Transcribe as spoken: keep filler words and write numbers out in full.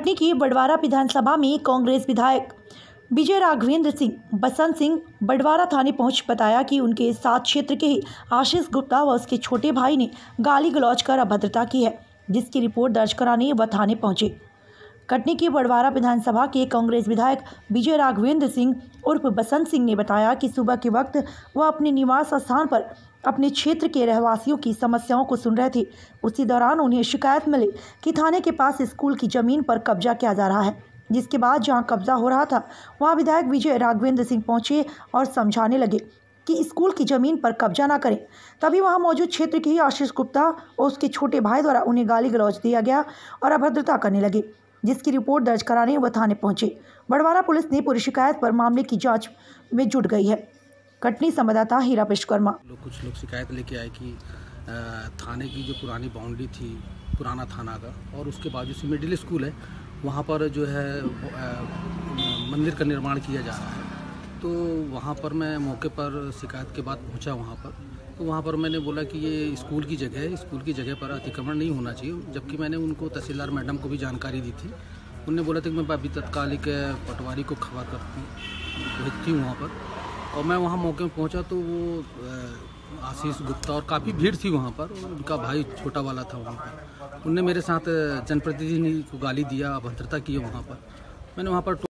कटनी की बडवारा विधानसभा में कांग्रेस विधायक विजय राघवेंद्र सिंह बसंत सिंह बडवारा थाने पहुंच बताया कि उनके साथ क्षेत्र के ही आशीष गुप्ता व उसके छोटे भाई ने गाली गलौज कर अभद्रता की है, जिसकी रिपोर्ट दर्ज कराने वह थाने पहुंचे। कटनी की बडवारा विधानसभा के कांग्रेस विधायक विजय राघवेंद्र सिंह उर्फ बसंत सिंह ने बताया कि सुबह के वक्त वह अपने निवास स्थान पर अपने क्षेत्र के रहवासियों की समस्याओं को सुन रहे थे। उसी दौरान उन्हें शिकायत मिली कि थाने के पास स्कूल की जमीन पर कब्जा किया जा रहा है, जिसके बाद जहां कब्जा हो रहा था वहां विधायक विजय राघवेंद्र सिंह पहुंचे और समझाने लगे कि स्कूल की जमीन पर कब्जा ना करें। तभी वहां मौजूद क्षेत्र के ही आशीष गुप्ता और उसके छोटे भाई द्वारा उन्हें गाली गलौज दिया गया और अभद्रता करने लगे, जिसकी रिपोर्ट दर्ज कराने वह थाने पहुंचे। बडवारा पुलिस ने पूरी शिकायत पर मामले की जांच में जुट गई है। कटनी संवाददाता हीरा विश्वकर्मा। लोग कुछ लोग शिकायत लेके आए कि थाने की जो पुरानी बाउंड्री थी, पुराना थाना का, और उसके बाजू से मिडिल स्कूल है, वहाँ पर जो है मंदिर का निर्माण किया जा रहा है। तो वहाँ पर मैं मौके पर शिकायत के बाद पहुँचा वहाँ पर। तो वहाँ पर मैंने बोला कि ये स्कूल की जगह है, स्कूल की जगह पर अतिक्रमण नहीं होना चाहिए, जबकि मैंने उनको तहसीलदार मैडम को भी जानकारी दी थी। उन्होंने बोला था कि मैं अभी तत्कालिक पटवारी को खबर करती भेजती हूँ वहाँ पर। और मैं वहाँ मौके में पहुँचा तो वो आशीष गुप्ता और काफ़ी भीड़ थी वहाँ पर, और उनका भाई छोटा वाला था वहाँ पर। उनने मेरे साथ जनप्रतिनिधि को गाली दिया, अभद्रता की है वहाँ पर। मैंने वहाँ पर